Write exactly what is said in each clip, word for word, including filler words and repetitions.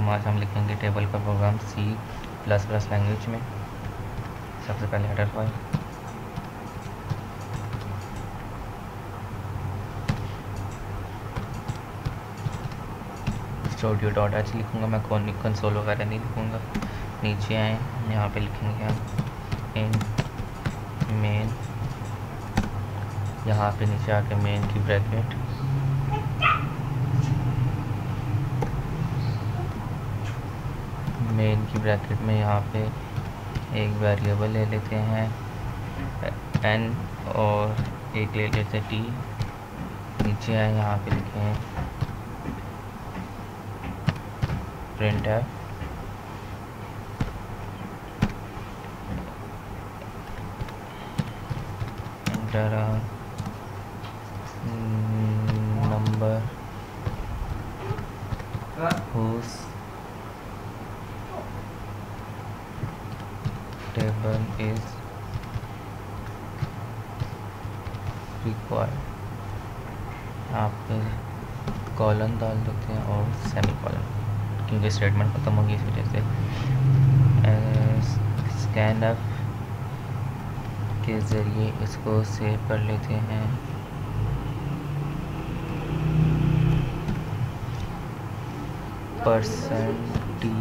Programme आज हम लिखेंगे टेबल का program C plus plus language में। सबसे पहले header file, studio dot H लिखूँगा मैं, कौन कंसोल वगैरह नहीं लिखूँगा। नीचे आए, यहाँ पे लिखेंगे हम इन मेन, यहाँ पे नीचे आके मेन की ब्रैकेट, मेन की ब्रैकेट में यहाँ पे एक वेरिएबल ले लेते हैं एन और एक ले लेते हैं टी। नीचे आए, यहाँ पे लिखें print F, enter number whose table is required। आप कॉलन डाल देते हैं और सेमी कॉलन, क्योंकि स्टेटमेंट ख़त्म होगी इस वजह से। स्कैन एफ के ज़रिए इसको सेव कर लेते हैं। Percent T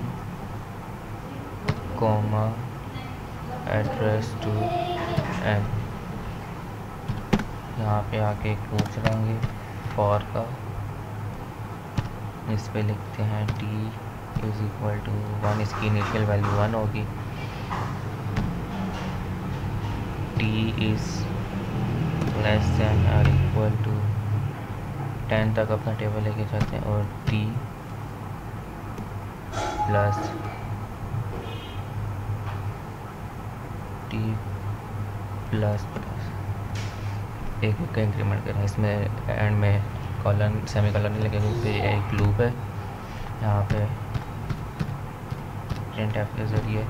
comma address to N, यहाँ पे आके एक लूप चलाएंगे फॉर का। इस पे लिखते हैं T is equal to one, इसकी इनिशियल वैल्यू वन होगी। टी इज लेस देन और इक्वल टू टेन तक अपना टेबल लेके जाते हैं, और T plus T plus plus एक एक का इंक्रीमेंट करें। इसमें एंड में कॉलन सेमी कॉलन नहीं लगेगा, क्योंकि एक लूप है। यहाँ पे प्रिंट एफ के ज़रिए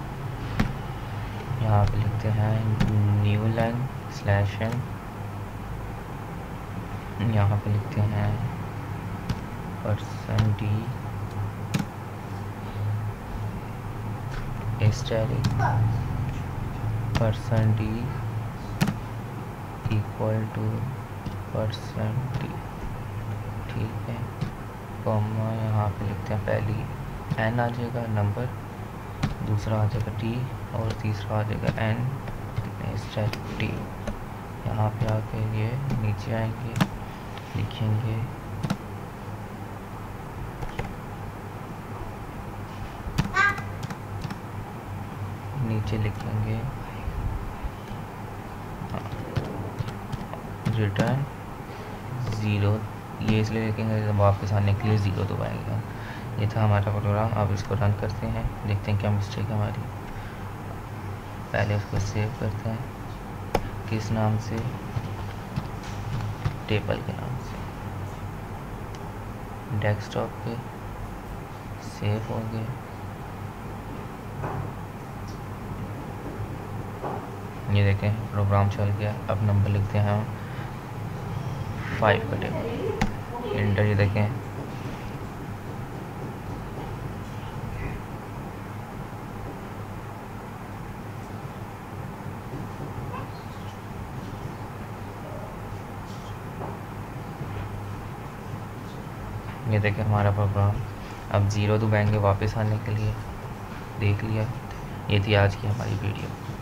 यहाँ पे लिखते हैं न्यू लाइन स्लैश एन, यहाँ पे लिखते हैं percent D static percent D equal to percent D, ठीक है। कॉमा यहाँ पे लिखते हैं पहली एन आ जाएगा नंबर, दूसरा आ जाएगा टी और तीसरा आ जाएगा एन स्टैटिक टी। यहाँ पे आके ये नीचे आएंगे, लिखेंगे नीचे लिखेंगे रिटर्न ज़ीरो। ये इसलिए लिखेंगे जब वापस आने के लिए ज़ीरो दबाएंगे। ये था हमारा प्रोग्राम। अब इसको रन करते हैं, देखते हैं क्या मिस्टेक है हमारी। पहले इसको सेव करते हैं, किस नाम से, टेबल के नाम से। डेस्कटॉप पे सेव हो गए। ये देखें प्रोग्राम चल गया। अब नंबर लिखते हैं हम फाइव का टेबल, इंटर। ये देखें ये देखें हमारा प्रोग्राम। अब ज़ीरो दबाएंगे वापस आने के लिए। देख लिया, ये थी आज की हमारी वीडियो।